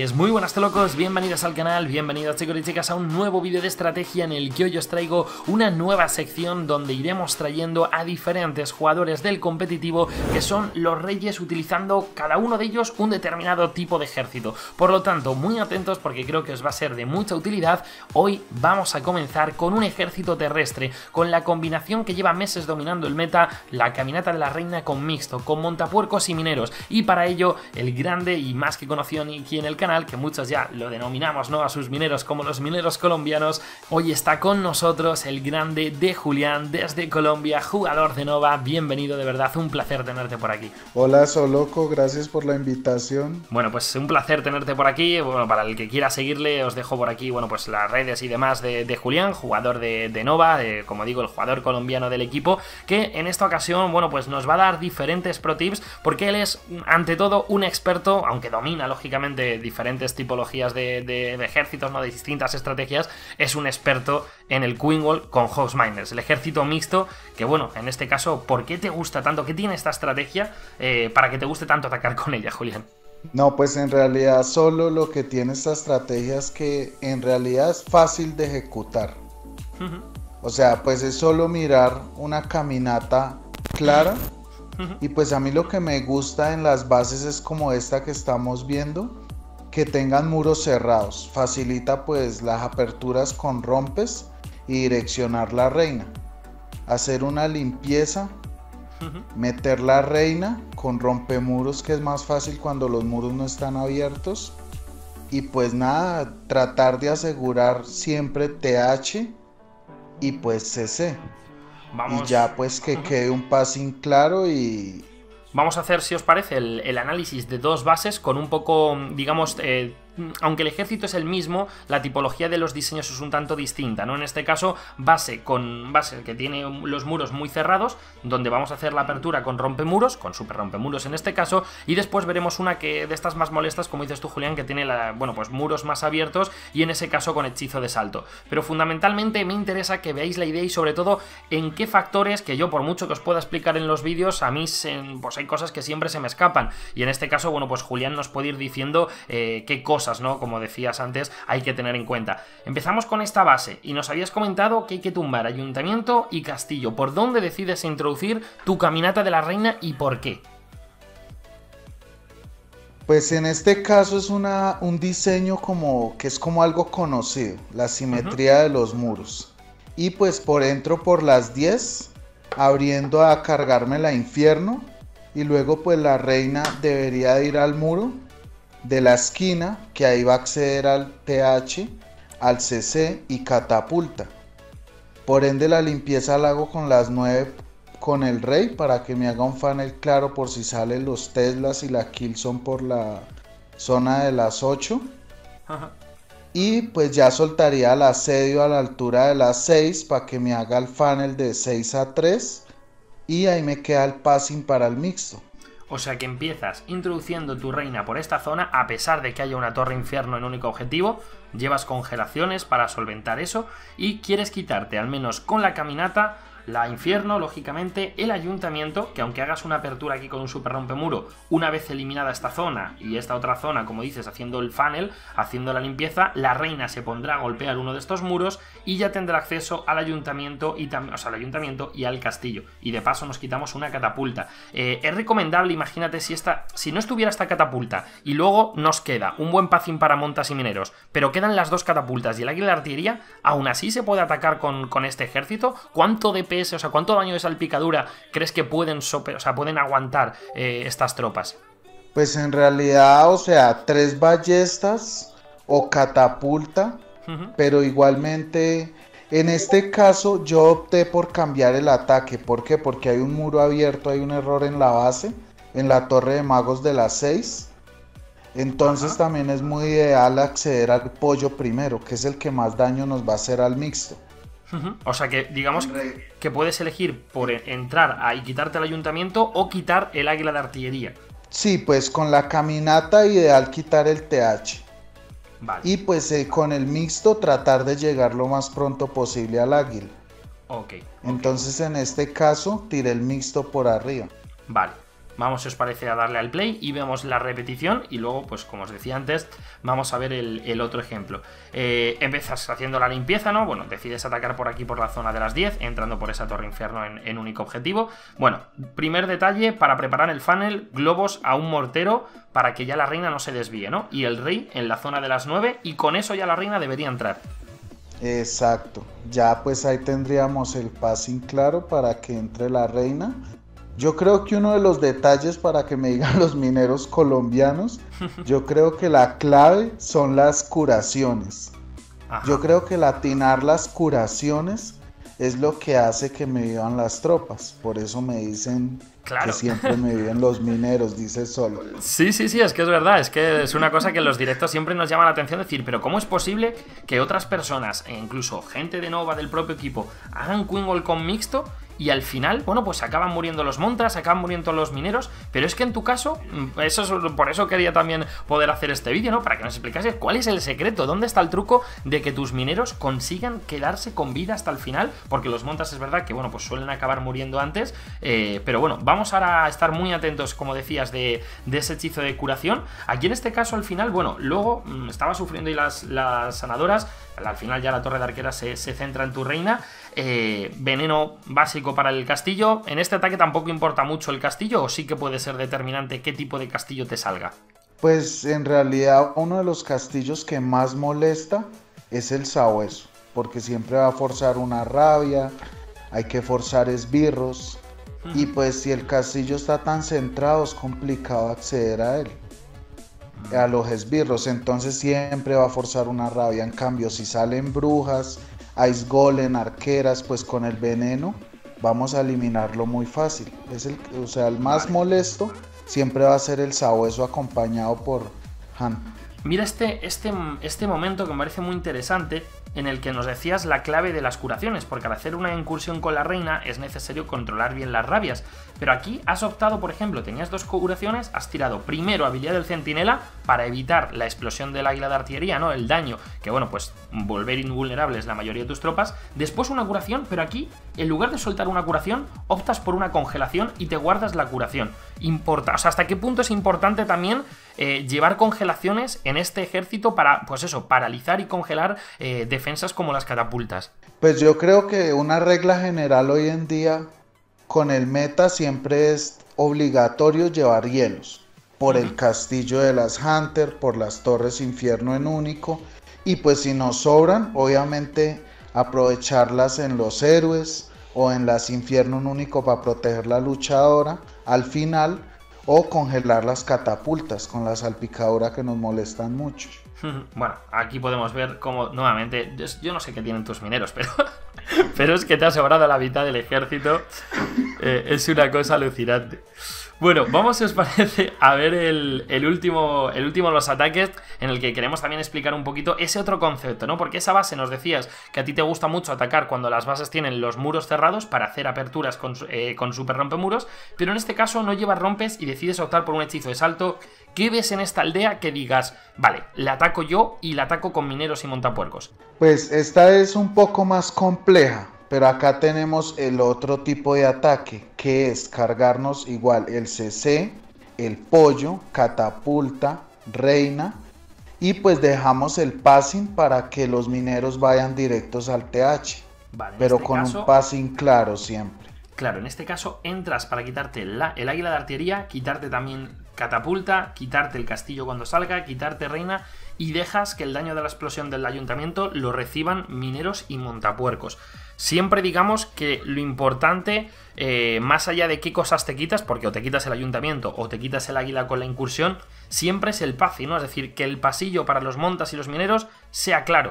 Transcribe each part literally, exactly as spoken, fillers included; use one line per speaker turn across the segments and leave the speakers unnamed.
Pues muy buenas locos, bienvenidos al canal, bienvenidos chicos y chicas a un nuevo vídeo de estrategia en el que hoy os traigo una nueva sección donde iremos trayendo a diferentes jugadores del competitivo que son los reyes, utilizando cada uno de ellos un determinado tipo de ejército. Por lo tanto, muy atentos porque creo que os va a ser de mucha utilidad. Hoy vamos a comenzar con un ejército terrestre, con la combinación que lleva meses dominando el meta, la caminata de la reina con mixto, con montapuercos y mineros, y para ello el grande y más que conocido aquí en el canal, que muchos ya lo denominamos, ¿no?, a sus mineros como los mineros colombianos. Hoy está con nosotros el grande de Julián desde Colombia, jugador de Nova. Bienvenido, de verdad, un placer tenerte por aquí.
Hola Soloco, gracias por la invitación.
Bueno, pues un placer tenerte por aquí. Bueno, para el que quiera seguirle os dejo por aquí, bueno, pues las redes y demás de, de Julián, jugador de, de Nova, de, como digo, el jugador colombiano del equipo, que en esta ocasión, bueno, pues nos va a dar diferentes pro tips, porque él es ante todo un experto, aunque domina lógicamente diferentes tipologías de, de, de ejércitos, ¿no?, de distintas estrategias. Es un experto en el Queen Wall con House Miners, el ejército mixto, que bueno, en este caso, ¿por qué te gusta tanto? ¿Qué tiene esta estrategia eh, para que te guste tanto atacar con ella, Julián?
No, pues en realidad solo lo que tiene esta estrategia es que en realidad es fácil de ejecutar. Uh-huh. O sea, pues es solo mirar una caminata clara. Uh-huh. Y pues a mí lo que me gusta en las bases es como esta que estamos viendo, que tengan muros cerrados. Facilita pues las aperturas con rompes y direccionar la reina. Hacer una limpieza. Uh-huh. Meter la reina con rompemuros, que es más fácil cuando los muros no están abiertos. Y pues nada, tratar de asegurar siempre T H y pues C C. Vamos. Y ya pues que uh-huh. quede un passing claro. Y
vamos a hacer, si os parece, el, el análisis de dos bases con un poco, digamos, eh, aunque el ejército es el mismo, la tipología de los diseños es un tanto distinta, ¿no? En este caso, base con base que tiene los muros muy cerrados, donde vamos a hacer la apertura con rompemuros, con super rompemuros en este caso, y después veremos una que de estas más molestas, como dices tú, Julián, que tiene la, bueno, pues muros más abiertos y en ese caso con hechizo de salto. Pero fundamentalmente me interesa que veáis la idea y sobre todo en qué factores, que yo por mucho que os pueda explicar en los vídeos, a mí se, pues hay cosas que siempre se me escapan, y en este caso, bueno, pues Julián nos puede ir diciendo eh, qué cosas, ¿no?, como decías antes, hay que tener en cuenta. Empezamos con esta base y nos habías comentado que hay que tumbar ayuntamiento y castillo. ¿Por dónde decides introducir tu caminata de la reina y por qué?
Pues en este caso es una, un diseño como que es como algo conocido, la simetría uh-huh. de los muros. Y pues por entro por las diez, abriendo a cargarme la infierno, y luego pues la reina debería de ir al muro de la esquina, que ahí va a acceder al T H, al C C y catapulta. Por ende la limpieza la hago con las nueve con el rey, para que me haga un funnel claro por si salen los Teslas y la Killzone por la zona de las ocho. Ajá. Y pues ya soltaría el asedio a la altura de las seis para que me haga el funnel de seis a tres, y ahí me queda el passing para el mixto.
O sea que empiezas introduciendo tu reina por esta zona, a pesar de que haya una torre infierno en único objetivo, llevas congelaciones para solventar eso y quieres quitarte, al menos con la caminata, la infierno, lógicamente, el ayuntamiento, que aunque hagas una apertura aquí con un super rompemuro, una vez eliminada esta zona y esta otra zona, como dices, haciendo el funnel, haciendo la limpieza, la reina se pondrá a golpear uno de estos muros y ya tendrá acceso al ayuntamiento y también, o sea, al ayuntamiento y al castillo. Y de paso nos quitamos una catapulta. Eh, es recomendable, imagínate, si esta, si no estuviera esta catapulta y luego nos queda un buen passing para montas y mineros, pero quedan las dos catapultas y el águila de artillería, aún así se puede atacar con, con este ejército. ¿Cuánto D P S, o sea, cuánto daño de salpicadura crees que pueden, sope, o sea, pueden aguantar eh, estas tropas?
Pues en realidad, o sea, tres ballestas o catapulta, uh-huh. pero igualmente en este caso yo opté por cambiar el ataque. ¿Por qué? Porque hay un muro abierto, hay un error en la base, en la torre de magos de las seis. Entonces uh-huh. también es muy ideal acceder al pollo primero, que es el que más daño nos va a hacer al mixto.
Uh-huh. O sea que digamos que puedes elegir por entrar a y quitarte el ayuntamiento o quitar el águila de artillería.
Sí, pues con la caminata ideal quitar el T H.
Vale.
Y pues eh, con el mixto tratar de llegar lo más pronto posible al águila.
Ok.
Entonces okay. en este caso tiré el mixto por arriba.
Vale. Vamos, si os parece, a darle al play y vemos la repetición y luego, pues como os decía antes, vamos a ver el, el otro ejemplo. Eh, empiezas haciendo la limpieza, ¿no? Bueno, decides atacar por aquí, por la zona de las diez, entrando por esa torre infierno en, en único objetivo. Bueno, primer detalle para preparar el funnel, globos a un mortero para que ya la reina no se desvíe, ¿no? Y el rey en la zona de las nueve y con eso ya la reina debería entrar.
Exacto, ya pues ahí tendríamos el passing claro para que entre la reina. Yo creo que uno de los detalles para que me digan los mineros colombianos, yo creo que la clave son las curaciones. Ajá. Yo creo que el atinar las curaciones es lo que hace que me vivan las tropas. Por eso me dicen claro. que siempre me viven los mineros, dice Solo.
Sí, sí, sí, es que es verdad. Es que es una cosa que en los directos siempre nos llama la atención decir, pero ¿cómo es posible que otras personas, e incluso gente de Nova del propio equipo, hagan Queen con mixto? Y al final, bueno, pues acaban muriendo los montras, acaban muriendo los mineros, pero es que en tu caso, eso es, por eso quería también poder hacer este vídeo, ¿no? Para que nos explicases cuál es el secreto, dónde está el truco de que tus mineros consigan quedarse con vida hasta el final, porque los montras es verdad que, bueno, pues suelen acabar muriendo antes, eh, pero bueno, vamos ahora a estar muy atentos, como decías, de, de ese hechizo de curación. Aquí en este caso, al final, bueno, luego mmm, estaba sufriendo y las, las sanadoras, al final ya la torre de arquera se, se centra en tu reina. Eh, veneno básico para el castillo. En este ataque tampoco importa mucho el castillo, o sí que puede ser determinante qué tipo de castillo te salga.
Pues en realidad uno de los castillos que más molesta es el sabueso, porque siempre va a forzar una rabia, hay que forzar esbirros, uh-huh. y pues si el castillo está tan centrado es complicado acceder a él, a los esbirros, entonces siempre va a forzar una rabia. En cambio, si salen brujas, Ice Golem, arqueras, pues con el veneno vamos a eliminarlo muy fácil. Es el, o sea, el más molesto siempre va a ser el sabueso acompañado por Han.
Mira este, este, este momento que me parece muy interesante, en el que nos decías la clave de las curaciones, porque al hacer una incursión con la reina es necesario controlar bien las rabias, pero aquí has optado, por ejemplo, tenías dos curaciones, has tirado primero habilidad del centinela para evitar la explosión del águila de artillería, ¿no? El daño, que bueno, pues volver invulnerables la mayoría de tus tropas, después una curación, pero aquí, en lugar de soltar una curación, optas por una congelación y te guardas la curación. Importa, o sea, ¿hasta qué punto es importante también eh, llevar congelaciones en este ejército para, pues eso, paralizar y congelar eh, defensas como las catapultas?
Pues yo creo que una regla general hoy en día con el meta siempre es obligatorio llevar hielos. Por uh-huh. el castillo de las Hunter, por las torres infierno en único. Y pues si nos sobran, obviamente aprovecharlas en los héroes o en las infierno en único para proteger la luchadora al final, o congelar las catapultas con la salpicadura que nos molestan mucho.
Bueno, aquí podemos ver cómo, nuevamente, yo, yo no sé qué tienen tus mineros, pero, pero es que te ha sobrado la mitad del ejército. Eh, es una cosa alucinante. Bueno, vamos, si os parece, a ver el, el, último, el último de los ataques, en el que queremos también explicar un poquito ese otro concepto, ¿no? Porque esa base, nos decías que a ti te gusta mucho atacar cuando las bases tienen los muros cerrados para hacer aperturas con, eh, con super rompemuros, pero en este caso no llevas rompes y decides optar por un hechizo de salto. ¿Qué ves en esta aldea que digas, vale, la ataco yo y la ataco con mineros y montapuercos?
Pues esta es un poco más compleja. Pero acá tenemos el otro tipo de ataque, que es cargarnos igual el C C, el pollo, catapulta, reina, y pues dejamos el passing para que los mineros vayan directos al T H, vale, pero este con caso, un passing claro siempre.
Claro, en este caso entras para quitarte la, el águila de artillería, quitarte también catapulta, quitarte el castillo cuando salga, quitarte reina, y dejas que el daño de la explosión del ayuntamiento lo reciban mineros y montapuercos. Siempre digamos que lo importante, eh, más allá de qué cosas te quitas, porque o te quitas el ayuntamiento o te quitas el águila con la incursión, siempre es el passing, ¿no? Es decir, que el pasillo para los montas y los mineros sea claro.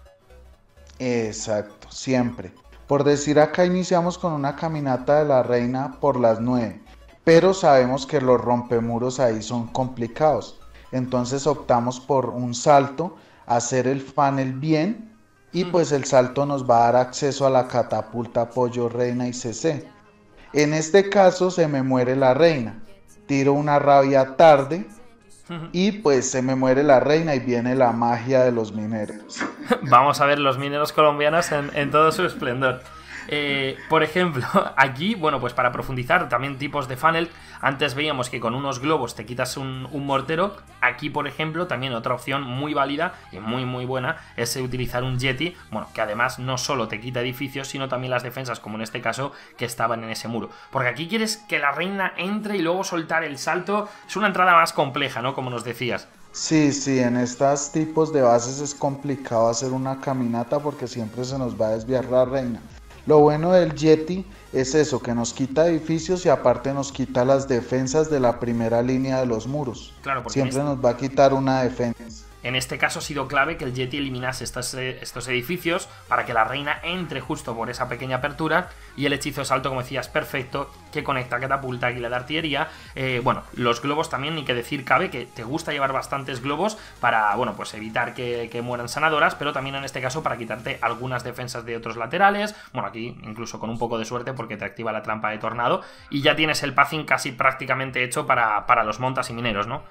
Exacto, siempre. Por decir, acá iniciamos con una caminata de la reina por las nueve, pero sabemos que los rompemuros ahí son complicados. Entonces optamos por un salto, hacer el funnel bien, y pues el salto nos va a dar acceso a la catapulta, pollo, reina y C C. En este caso se me muere la reina, tiro una rabia tarde y pues se me muere la reina y viene la magia de los mineros.
Vamos a ver los mineros colombianos en, en todo su esplendor. Eh, por ejemplo, aquí, bueno, pues para profundizar, también tipos de funnel. Antes veíamos que con unos globos te quitas un, un mortero. Aquí, por ejemplo, también otra opción muy válida y muy muy buena es utilizar un jetty, bueno, que además no solo te quita edificios, sino también las defensas, como en este caso, que estaban en ese muro. Porque aquí quieres que la reina entre y luego soltar el salto. Es una entrada más compleja, ¿no? Como nos decías.
Sí, sí, en estos tipos de bases es complicado hacer una caminata porque siempre se nos va a desviar la reina. Lo bueno del Yeti es eso, que nos quita edificios y aparte nos quita las defensas de la primera línea de los muros.
Claro, porque
siempre
este...
nos va a quitar una defensa.
En este caso ha sido clave que el Yeti eliminase estos, estos edificios para que la reina entre justo por esa pequeña apertura, y el hechizo de salto, como decías, perfecto, que conecta catapulta, águila de artillería. Eh, bueno, los globos también, ni que decir cabe, que te gusta llevar bastantes globos para, bueno, pues evitar que, que mueran sanadoras, pero también en este caso para quitarte algunas defensas de otros laterales. Bueno, aquí incluso con un poco de suerte porque te activa la trampa de tornado y ya tienes el pathing casi prácticamente hecho para, para los montas y mineros, ¿no?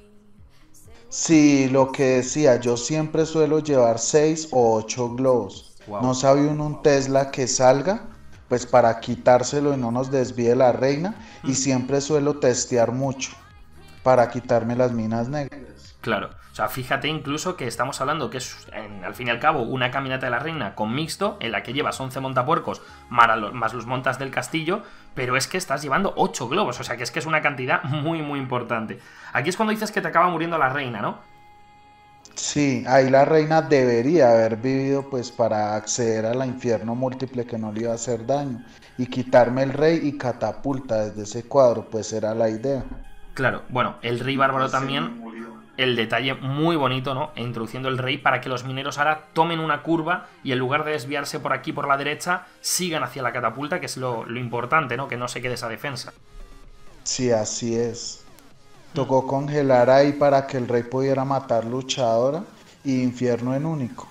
Sí, lo que decía, yo siempre suelo llevar seis o ocho globos.
Wow.
No sabe uno un Tesla que salga, pues para quitárselo y no nos desvíe la reina. Mm. Y siempre suelo testear mucho para quitarme las minas negras.
Claro, o sea, fíjate incluso que estamos hablando que es, en, al fin y al cabo, una caminata de la reina con mixto, en la que llevas once montapuercos más los montas del castillo, pero es que estás llevando ocho globos, o sea que es que es una cantidad muy muy importante. Aquí es cuando dices que te acaba muriendo la reina, ¿no?
Sí, ahí la reina debería haber vivido pues para acceder al infierno múltiple que no le iba a hacer daño y quitarme el rey y catapulta desde ese cuadro, pues era la idea.
Claro, bueno, el rey bárbaro también, el detalle muy bonito, ¿no? Introduciendo el rey para que los mineros ahora tomen una curva y en lugar de desviarse por aquí por la derecha, sigan hacia la catapulta, que es lo, lo importante, ¿no? Que no se quede esa defensa.
Sí, así es. Tocó congelar ahí para que el rey pudiera matar luchadora y infierno en único.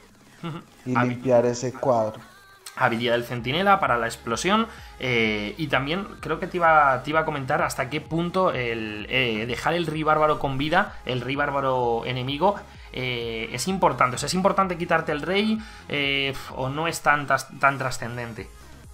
Y Habi limpiar ese cuadro.
Habilidad del centinela para la explosión. Eh, y también creo que te iba, te iba a comentar hasta qué punto el eh, dejar el rey bárbaro con vida, el rey bárbaro enemigo, eh, es importante. O sea, ¿es importante quitarte el rey eh, o no es tan, tan trascendente?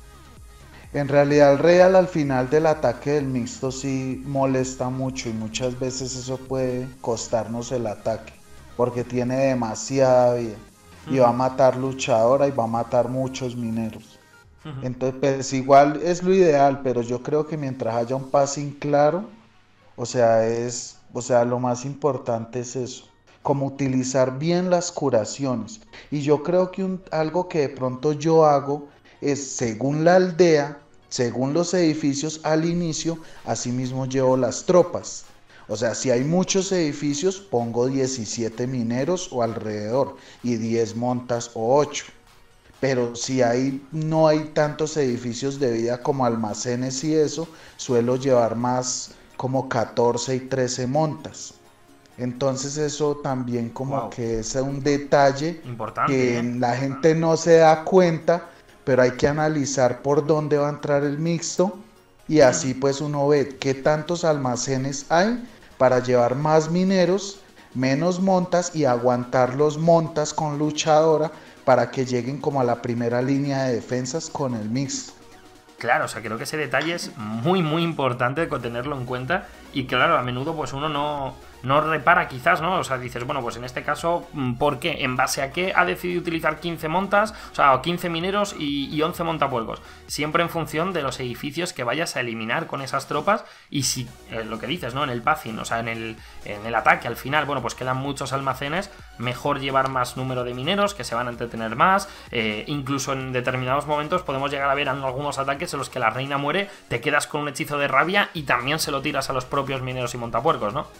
En realidad el rey al final del ataque del mixto sí molesta mucho y muchas veces eso puede costarnos el ataque porque tiene demasiada vida uh-huh. y va a matar luchadora y va a matar muchos mineros. Uh-huh. Entonces pues igual es lo ideal, pero yo creo que mientras haya un passing claro, o sea, es, o sea, lo más importante es eso, como utilizar bien las curaciones. Y yo creo que un, algo que de pronto yo hago es según la aldea, según los edificios al inicio, así mismo llevo las tropas. O sea, si hay muchos edificios, pongo diecisiete mineros o alrededor y diez montas o ocho. Pero si hay, no hay tantos edificios de vida como almacenes y eso, suelo llevar más como catorce y trece montas. Entonces eso también como wow. que es un detalle importante, que ¿eh? La gente no se da cuenta, pero hay que analizar por dónde va a entrar el mixto y así pues uno ve qué tantos almacenes hay para llevar más mineros, menos montas y aguantar los montas con luchadora para que lleguen como a la primera línea de defensas con el mixto.
Claro, o sea, creo que ese detalle es muy muy importante de tenerlo en cuenta y claro, a menudo pues uno no, no repara quizás, ¿no? O sea, dices, bueno, pues en este caso, ¿por qué? ¿En base a qué ha decidido utilizar quince montas? O sea, quince mineros y, y once montapuercos. Siempre en función de los edificios que vayas a eliminar con esas tropas y si, eh, lo que dices, ¿no? En el pathing, o sea, en el, en el ataque al final, bueno, pues quedan muchos almacenes, mejor llevar más número de mineros que se van a entretener más, eh, incluso en determinados momentos podemos llegar a ver en algunos ataques en los que la reina muere, te quedas con un hechizo de rabia y también se lo tiras a los propios mineros y montapuercos, ¿no?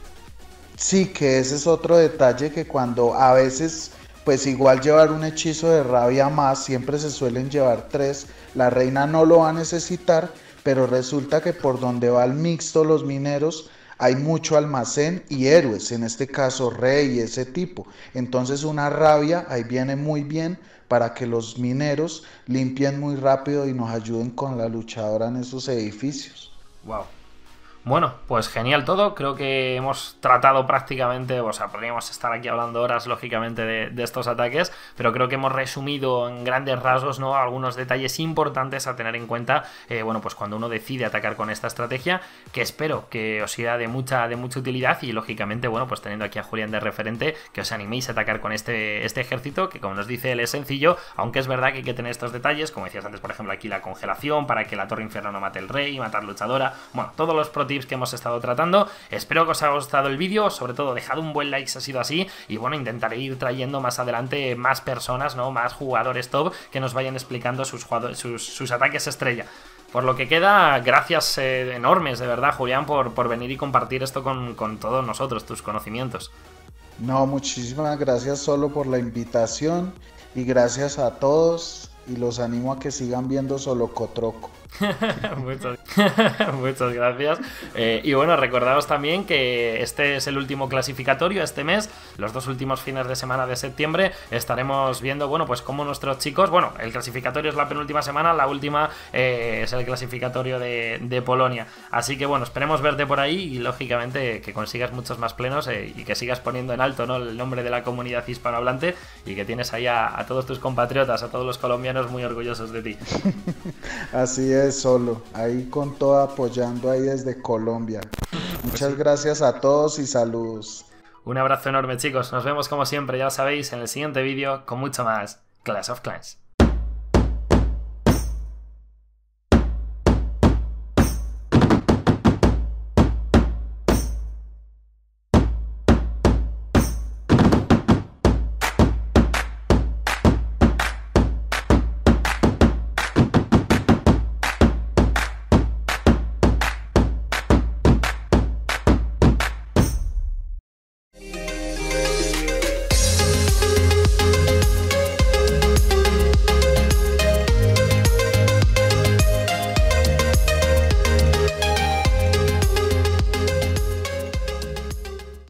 Sí, que ese es otro detalle que cuando a veces, pues igual llevar un hechizo de rabia más, siempre se suelen llevar tres, la reina no lo va a necesitar, pero resulta que por donde va el mixto, los mineros, hay mucho almacén y héroes, en este caso rey y ese tipo, entonces una rabia ahí viene muy bien para que los mineros limpien muy rápido y nos ayuden con la luchadora en esos edificios.
Wow. Bueno, pues genial todo, creo que hemos tratado prácticamente, o sea, podríamos estar aquí hablando horas lógicamente de, de estos ataques, pero creo que hemos resumido en grandes rasgos, ¿no?, algunos detalles importantes a tener en cuenta, eh, bueno, pues cuando uno decide atacar con esta estrategia, que espero que os sea de mucha, de mucha utilidad y lógicamente, bueno, pues teniendo aquí a Julián de referente, que os animéis a atacar con este, este ejército, que como nos dice él es sencillo, aunque es verdad que hay que tener estos detalles, como decías antes, por ejemplo, aquí la congelación, para que la Torre Infierno no mate el rey, matar luchadora, bueno, todos los pro tips que hemos estado tratando. Espero que os haya gustado el vídeo, sobre todo dejad un buen like si ha sido así y bueno, intentaré ir trayendo más adelante más personas, ¿no?, más jugadores top que nos vayan explicando sus, sus, sus ataques estrella. Por lo que queda, gracias eh, enormes de verdad, Julián, por, por venir y compartir esto con, con todos nosotros, tus conocimientos.
No, muchísimas gracias solo por la invitación y gracias a todos y los animo a que sigan viendo Solocotroco.
muchas, muchas gracias. Eh, y bueno, recordaos también que este es el último clasificatorio este mes. Los dos últimos fines de semana de septiembre estaremos viendo, bueno, pues cómo nuestros chicos, bueno, el clasificatorio es la penúltima semana, la última eh, es el clasificatorio de, de Polonia. Así que bueno, esperemos verte por ahí y lógicamente que consigas muchos más plenos eh, y que sigas poniendo en alto, ¿no?, el nombre de la comunidad hispanohablante y que tienes ahí a, a todos tus compatriotas, a todos los colombianos muy orgullosos de ti.
Así es, Solo, ahí con todo apoyando ahí desde Colombia. Muchas pues sí. gracias a todos y saludos.
Un abrazo enorme, chicos, nos vemos como siempre, ya lo sabéis, en el siguiente vídeo con mucho más Clash of Clans.